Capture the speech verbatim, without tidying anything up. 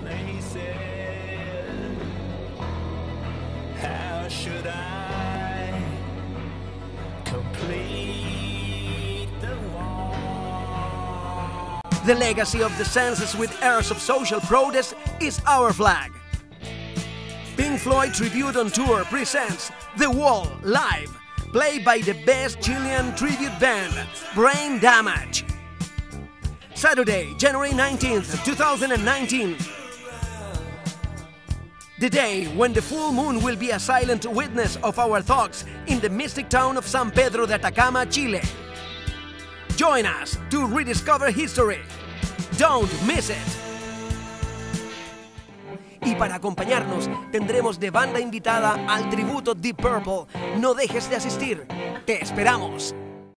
He said, how should I complete the wall? The legacy of the senses with airs of social protest is our flag. Pink Floyd Tribute on Tour presents The Wall live, played by the best Chilean tribute band, Brain Damage. Saturday, January nineteenth, two thousand nineteen. The day when the full moon will be a silent witness of our thoughts in the mystic town of San Pedro de Atacama, Chile. Join us to rediscover history. Don't miss it. Y para acompañarnos tendremos de banda invitada al tributo Deep Purple. No dejes de asistir. Te esperamos.